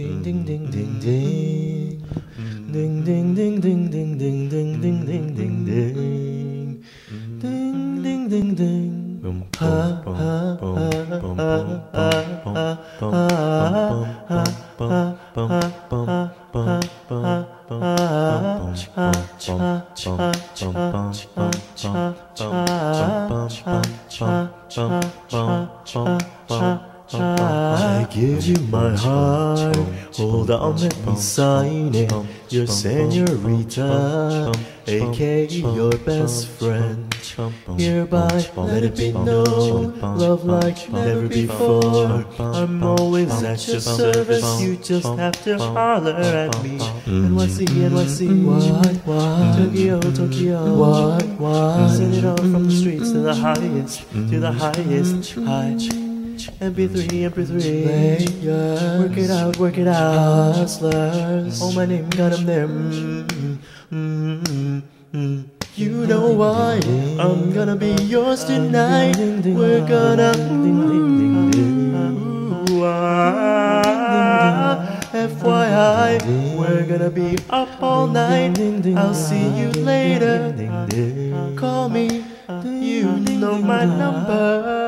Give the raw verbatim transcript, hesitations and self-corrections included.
Ding ding ding ding ding ding ding ding ding ding ding ding ding ding ding ding ding ding ding ha ha ha ha I give you my heart, hold on, let me sign it. You're señorita, aka your best friend. Hereby, let it be known, love like never before. I'm always at your service, you just have to holler at me. N Y C, N Y C, what, what? Tokyo, Tokyo, what, what? Send it all from the streets to the highest, to the highest high. M P three, M P three, players. Work it out, work it out. Hustlers, oh my name got 'em there. Mm, mm, mm, mm. You know why? I'm gonna be yours tonight. We're gonna ooh, ah, F Y I, we're gonna be up all night. I'll see you later. Call me, you know my number.